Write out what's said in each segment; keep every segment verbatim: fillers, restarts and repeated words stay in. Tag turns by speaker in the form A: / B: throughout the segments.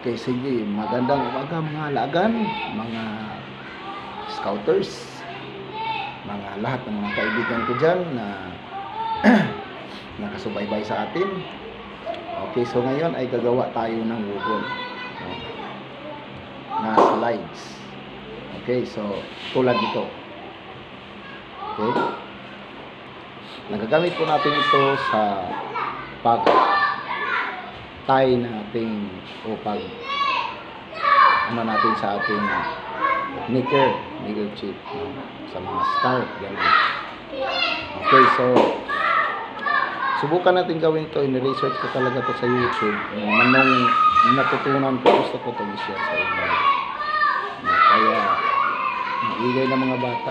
A: Okay, sige. Magandang umaga mga lagan, mga scouters, mga lahat ng mga kaibigan ko dyan na nakasubaybay sa atin. Okay, so ngayon ay gagawa tayo ng Google no, na slides. Okay, so tulad nito. Okay. Nagagamit po natin ito sa pag tie natin o pag ano natin sa ating knicker, knicker chip no? Sa mga scarf ganun. Okay, so subukan natin gawin to. In-research ko talaga to sa YouTube. Manong natutunan ko, gusto ko to i-share sa inyo. Kaya maigay ng mga bata.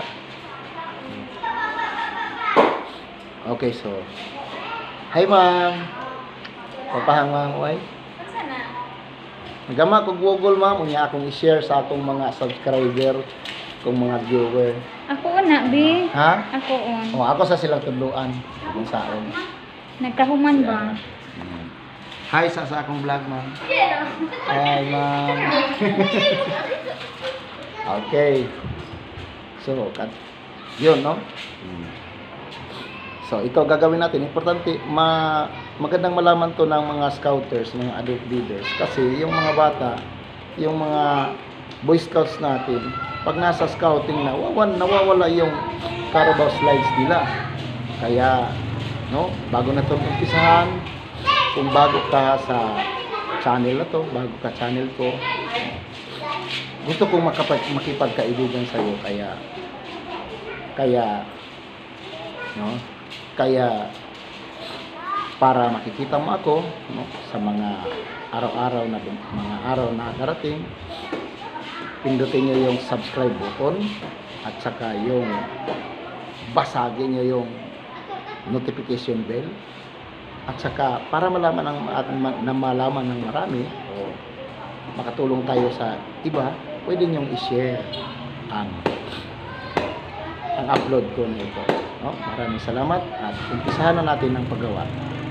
A: Okay, so hi ma'am. Papahang ma'am, uy. Nagama ko Google ma'am, unya akong i-share sa atong mga subscriber, kung mga viewer.
B: Ako na, B.
A: Ha?
B: Ako on.
A: O, ako sa silang tudluan. Kung saan.
B: Nagkahuman ba?
A: Hmm. Hi sa sa akong vlog ma'am. Hi ma'am. Okay. So, kat yun, no? Hmm. So, ito gagawin natin. Importante, ma magandang malaman to ng mga scouters, mga adult leaders. Kasi yung mga bata, yung mga boy scouts natin, pag nasa scouting na, wawan, nawawala yung Carabao slides nila. Kaya, no, bago na itong umpisahan, kung bago ka sa channel na to, bago ka channel ko, gusto kong makapag, makipagkaibigan sa'yo. Kaya, kaya, no, kaya, para makikita mo ako no, sa mga araw-araw na mga araw na darating, pindutin nyo yung subscribe button at saka yung basagin nyo yung notification bell at saka para malaman ng at na malaman ng marami o makatulong tayo sa iba, pwede nyo i-share ang ang upload ko na ito. No? Maraming salamat at umpisahan na natin ang paggawa.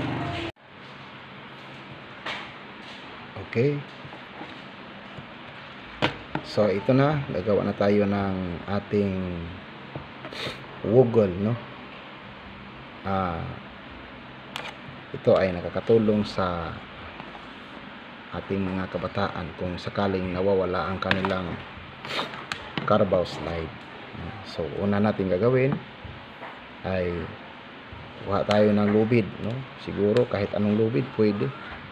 A: Okay. So ito na, gagawa na tayo ng ating Google, no? Ah, ito ay nakakatulong sa ating mga kabataan kung sakaling nawawala ang kanilang Carabao slide. So una natin gagawin ay kuha tayo ng lubid, no? Siguro kahit anong lubid pwede.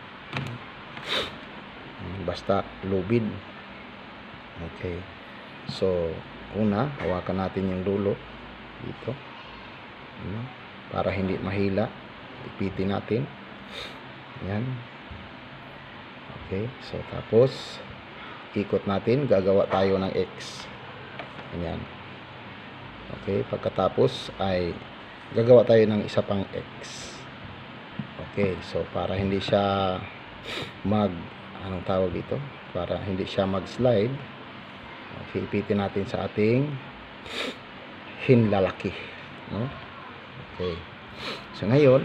A: Basta lubid. Okay. So, una, hawakan natin yung dulo dito. Ano? Para hindi mahila. Ipitin natin. Yan. Okay. So, tapos ikot natin. Gagawa tayo ng X. Yan. Okay. Pagkatapos ay gagawa tayo ng isa pang X. Okay. So, para hindi siya mag anong tawag dito, para hindi siya mag-slide, okay, ipitin natin sa ating hinlalaki, no? Okay, so ngayon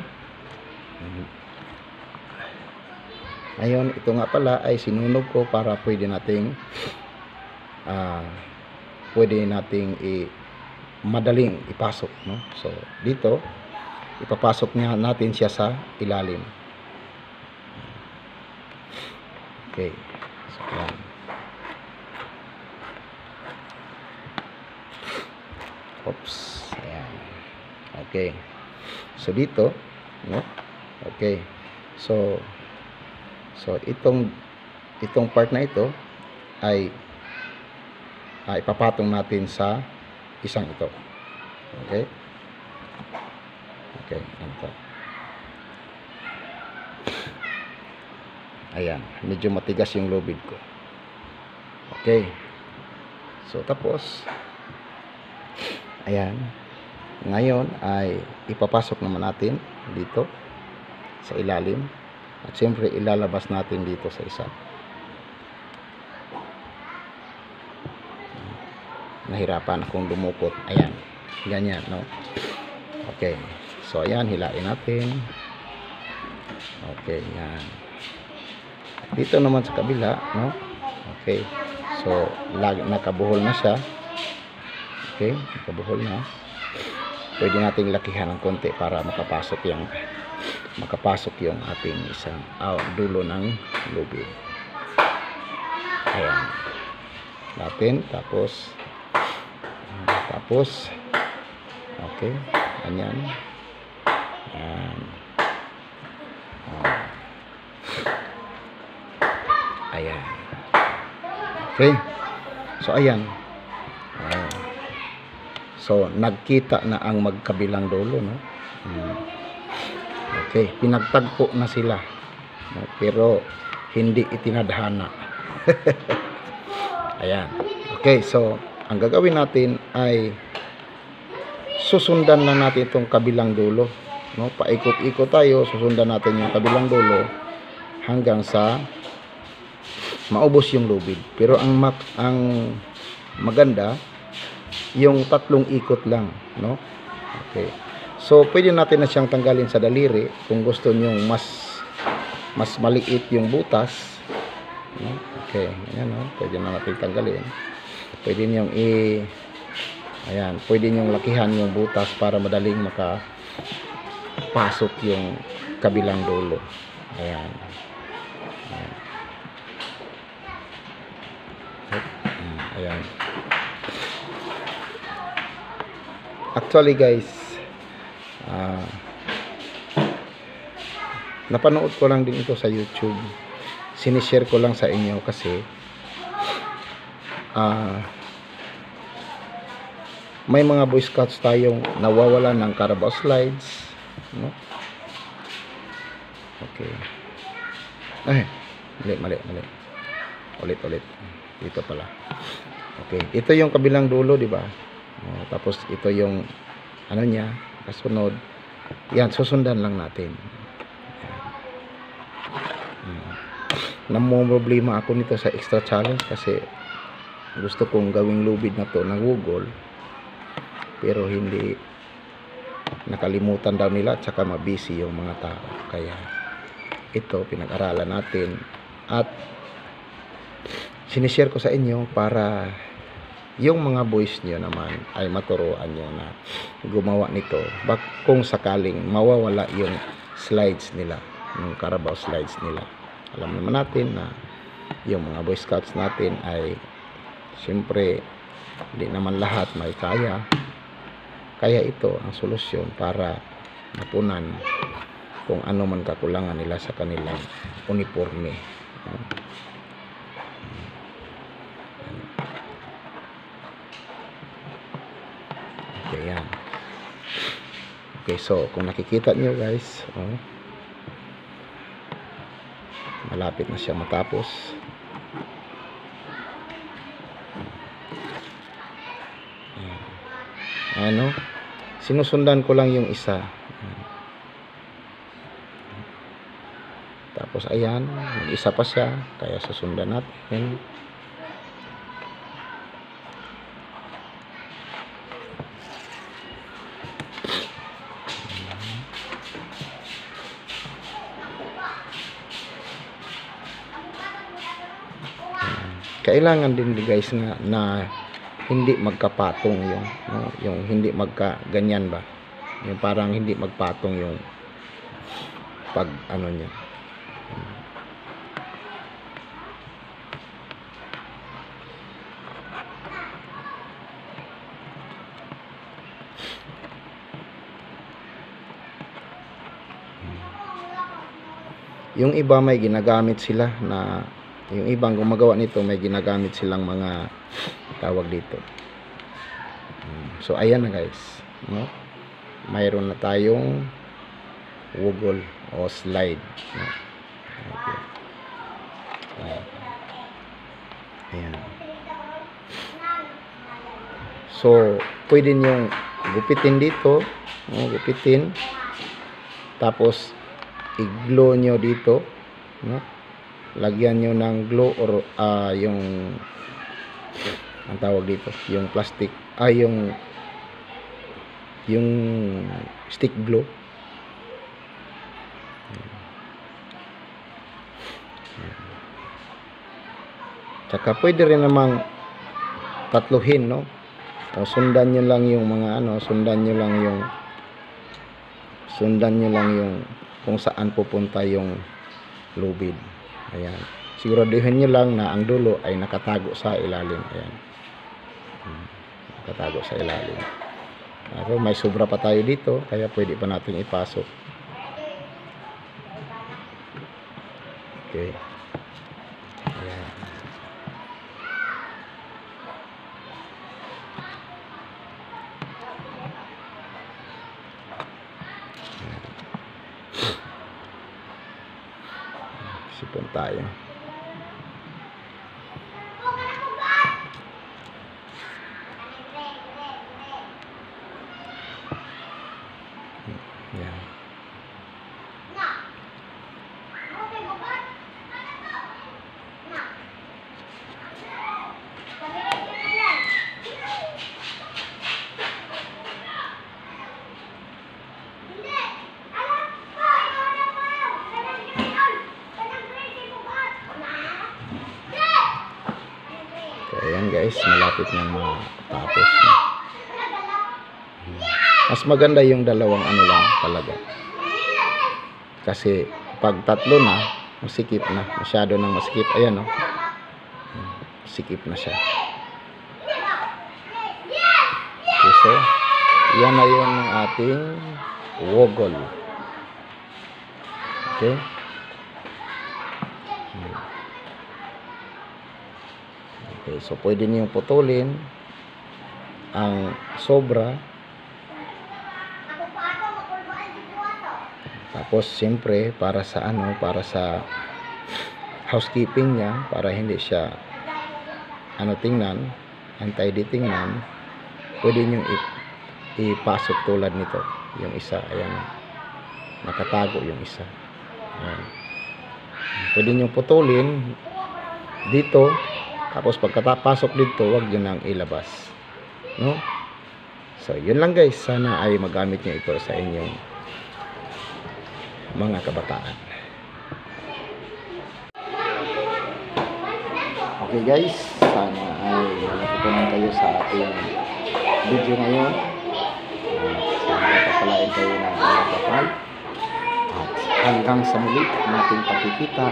A: ngayon ito nga pala ay sinunog ko para pwede nating uh, pwede nating i madaling ipasok, no? So dito ipapasok niya natin siya sa ilalim. Okay. So, yan. Oops. Ayan. Okay. So, dito, no? Okay. So, so, itong, itong part na ito ay, ay ipapatong natin sa isang ito. Okay. Okay. Ito. Ayan, medyo matigas yung lubid ko. Okay. So, tapos, ayan. Ngayon, ay ipapasok naman natin dito sa ilalim. At siyempre, ilalabas natin dito sa isa. Nahirapan akong dumukot. Ayan. Ganyan, no? Okay. So, ayan, hilain natin. Okay, yan. Dito naman sa kabila, no? Okay. So, lag nakabuhol na siya. Okay, nakabuhol na. Pwede nating lakihan ng konti para makapasok yung makapasok yung ating isang oh, dulo ng lubid. Ayan. Natin, tapos tapos okay, ganyan. Ayan. Ayan. Okay. So, ayan. Ayan. So, nagkita na ang magkabilang dulo, no? Hmm. Okay. Pinagtagpo na sila. No? Pero, hindi itinadhana. Ayan. Okay. So, ang gagawin natin ay susundan lang natin itong kabilang dulo. No? Paikot-ikot tayo. Susundan natin yung kabilang dulo hanggang sa maubos yung lubid. Pero ang mak ang maganda yung tatlong ikot lang, no? Okay. So pwede natin na siyang tanggalin sa daliri kung gusto niyo mas mas maliit yung butas, no? Okay, ayan, no? Pwede na natin tanggalin. Pwede niyo i ayan, pwede niyo lakihan yung butas para madaling maka pasok yung kabilang dulo. Ayan. Ayan. Ayan. Actually guys, uh, napanood ko lang din ito sa YouTube. Sinishare ko lang sa inyo kasi uh, may mga Boy Scouts tayong nawawalan ng Carabao slides, no? Okay. Ay, mali, mali, mali. Ulit, ulit. Dito pala. Okay, ito yung kabilang dulo, di ba? Oh, tapos ito yung ano niya, kasunod. Yan, susundan lang natin. Hmm. Namumroblema ako nito sa extra challenge kasi gusto kong gawing lubid na to ng wugol. Pero hindi, nakalimutan daw nila at saka mabisi yung mga tao. Kaya ito pinag-aralan natin at sinishare ko sa inyo para yung mga boys nyo naman ay maturuan nyo na gumawa nito bak kung sakaling mawawala yung slides nila, yung Carabao slides nila. Alam naman natin na yung mga Boy Scouts natin ay siyempre hindi naman lahat may kaya. Kaya ito ang solusyon para mapunan kung ano man kakulangan nila sa kanilang uniforme. Okay, yan. Okay, so kung nakikita nyo guys, oh, malapit na siya matapos. Ano, sinusundan ko lang yung isa. Tapos ayan, mag-isa pa siya, kaya susundan natin. Kailangan din guys nga na hindi magkapatong yung no, yung hindi magka ganyan ba, yung parang hindi magpatong yung pag ano niya. Yung iba may ginagamit sila na yung ibang gumagawa nito may ginagamit silang mga tawag dito. So ayan na guys, no? Mayroon na tayong wugol o slide, no? Okay. Ayan. So pwede nyo gupitin dito, no? Gupitin tapos i-glue nyo dito, no? Lagyan nyo ng glue or uh, yung ang tawag dito, yung plastic, ay ah, yung yung stick glue. Tsaka pwede rin namang tatluhin, no? O sundan nyo lang yung mga ano, sundan nyo lang yung sundan nyo lang yung kung saan pupunta yung lubid. Ayan. Siguraduhin nyo lang na ang dulo ay nakatago sa ilalim. Ayan. Hmm, nakatago sa ilalim. Pero may sobra pa tayo dito, kaya pwede pa natin ipasok. Okay. Ayan. Sipon tayo. Ayan. Ayan guys, malapit na matapos na. Mas maganda yung dalawang ano lang talaga. Kasi pag tatlo na, masikip na. Masyado nang masikip. Ayan o. Masikip na siya. Okay, so, yan na yung ating woggle. Okay. Okay, so pwede niyong putulin ang sobra. Tapos siyempre para sa ano, para sa housekeeping niya, para hindi siya ano tingnan, untidy tingnan, pwede niyong ipasok tulad nito, yung isa, ayan. Nakatago yung isa. Ayan. Pwede niyong putulin dito. Tapos pagkatapasok dito, wag yun ang ilabas. No? So, yun lang guys. Sana ay magamit nyo ito sa inyong mga kabataan. Okay guys. Sana ay natutunan kayo sa ating video ngayon. At sana papalain kayo ng mga kapal. At hanggang sa muli nating pakikita.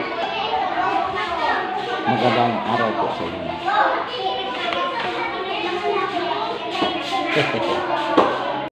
A: Magandang araw po sa inyo.